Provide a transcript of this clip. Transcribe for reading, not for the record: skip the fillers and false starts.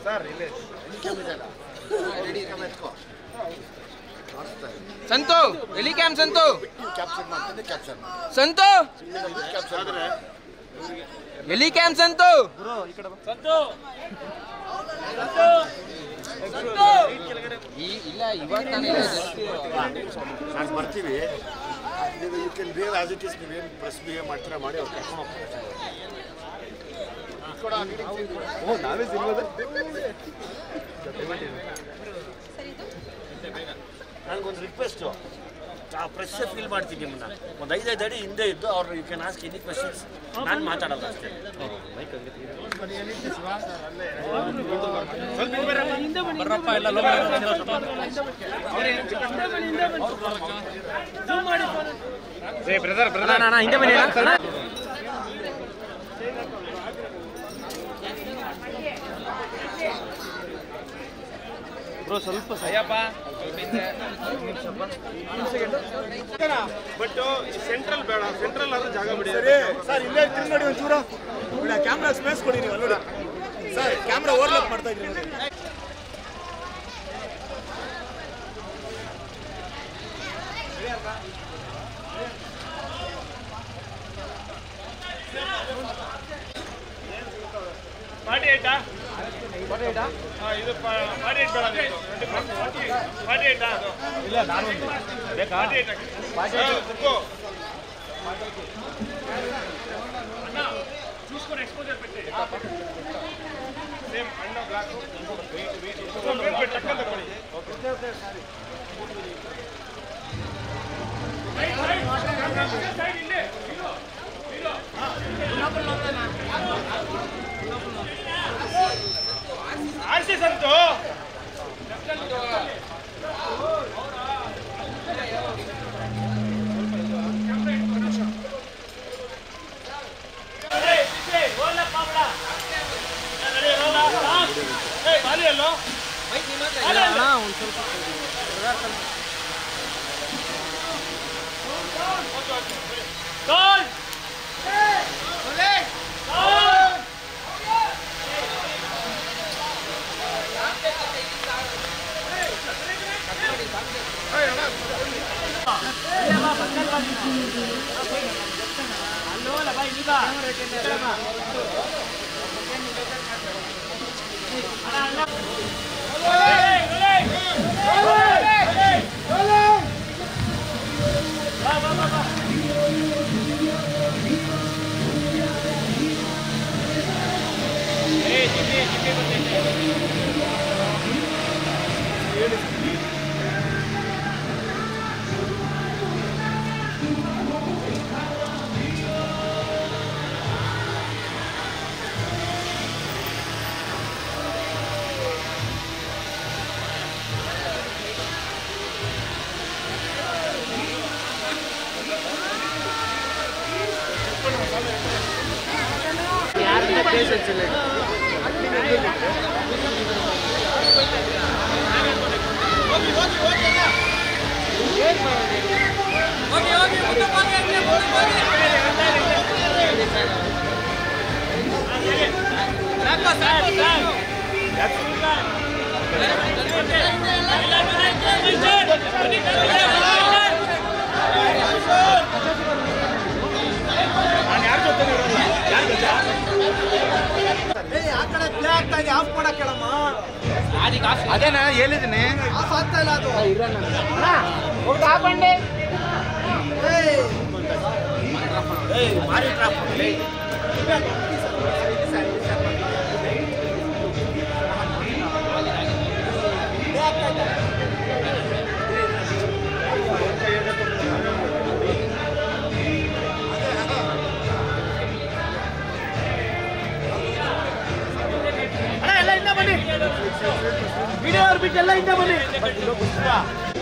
ಸಂತು ಎಲ್ಲಿ ಕ್ಯಾಮ್ ಸಂತು ಸಂತು ಎಲ್ಲಿ ಕ್ಯಾಮ್ ಸಂತು ಇಲ್ಲ ಇವಾಗ ನಾನು ಬರ್ತೀವಿ ನೀವು you can behave as it is ನೀವೇನು ಪ್ರೆಸ್ ಬಿಹೇವ್ ಮಾಡ್ತೀರಾ ಮಾಡಿ ಅವ್ರು ಕರ್ಕೊಂಡು ಹೋಗ್ತಾರೆ ನಾವೇ ಸಿಗೋದು ನನಗೊಂದು ರಿಕ್ವೆಸ್ಟು ಪ್ರೆಸ್ ಫೀಲ್ ಮಾಡ್ತೀನಿ ನಿಮ್ಮನ್ನ ಒಂದು 5 ಅಡಿ ಹಿಂದೆ ಇದ್ದು ಅವ್ರು you can ask any questions ನಾನು ಮಾತಾಡಲ್ಲ ಅಷ್ಟೇ ಸ್ವಲ್ಪ ಸಯ್ಯಪ್ಪ ಬಟ್ ಸೆಂಟ್ರಲ್ ಬೇಡ ಸೆಂಟ್ರಲ್ ಆದ್ರೂ ಜಾಗ ಬಿಡಿ ಸರ್ ಇಲ್ಲೇ ತಿರುಗಿ ನೋಡಿ ಒಂಚೂರು ಕ್ಯಾಮ್ರಾ ಸ್ಪೇಸ್ ಕೊಡಿ ನೀವು ಅಲ್ಲೋಡಿ ಸರ್ ಕ್ಯಾಮ್ರಾ ಓವರ್ಲಾಪ್ ಮಾಡ್ತಾ ಇದ್ರಿ ನೋಡಿ ಇದು 48 ಬೇಡ ಇಲ್ಲ ನಾನು ಬೇಕಾ 48 ಅಣ್ಣ చూసుకొని ఎక్స్‌పోజర్ పెట్టి సేమ్ అన్న బ్లాక్ వెయిట్ టక్కన తక్ಕೊಳ್ಳಿ ಓಕೆ ಸರಿ ಸೈಡ್ ಇಲ್ಲೇ ಇಲ್ಲೋ ಆರ್ಸಿ ಸಂತು ಅದೇನಾ ಹೇಳಿದ್ದೀನಿ ವಿಡಿಯೋ ಬಿಟ್ಟೆಲ್ಲ ಇಂದ ಬನ್ನಿ